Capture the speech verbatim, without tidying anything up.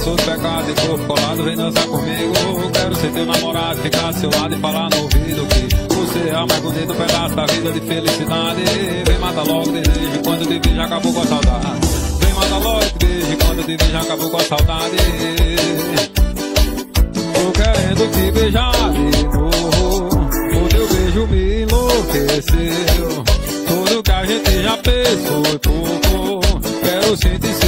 seus pecados e corpo colado, vem dançar comigo. Quero ser teu namorado, ficar ao seu lado e falar no ouvido que você é o mais bonito pedaço da vida de felicidade. Vem matar logo o desejo, quando te vi já acabou com a saudade. Vem matar logo o desejo, quando te vi já acabou com a saudade. Tô querendo te beijar de novo, o teu beijo me enlouqueceu. Tudo que a gente já fez foi pouco, quero sentir